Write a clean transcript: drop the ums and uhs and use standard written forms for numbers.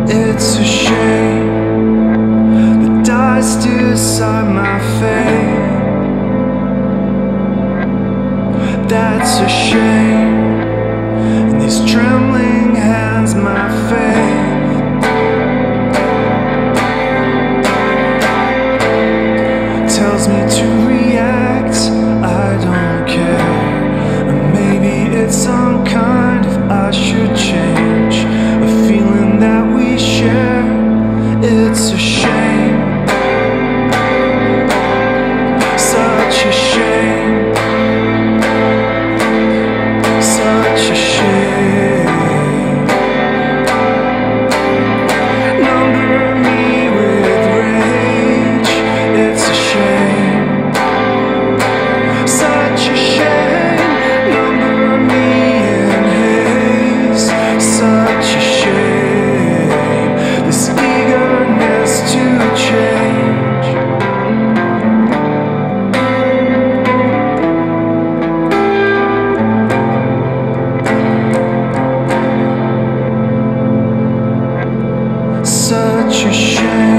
It's a shame the dust inside my face. That's a shame. In these trembling hands, my faith tells me to react. I don't care. And maybe it's unkind if I should change a feeling that we share. It's a shame. Such a shame. Such a shame. Number me with rage. It's a shame. Such a shame. Number me in haze. Such a shame. This eagerness to change. Such a shame.